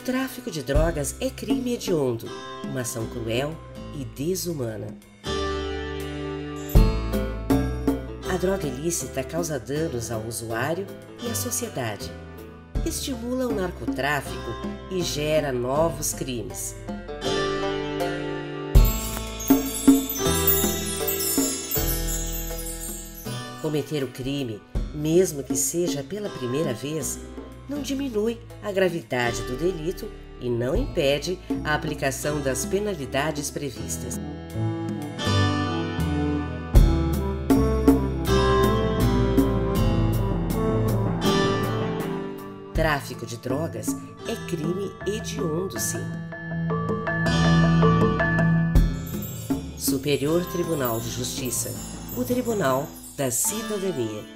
tráfico de drogas é crime hediondo, uma ação cruel e desumana. A droga ilícita causa danos ao usuário e à sociedade, estimula o narcotráfico e gera novos crimes. Cometer o crime, mesmo que seja pela primeira vez, não diminui a gravidade do delito e não impede a aplicação das penalidades previstas. Tráfico de drogas é crime hediondo, sim. Superior Tribunal de Justiça, o Tribunal da Cidadania.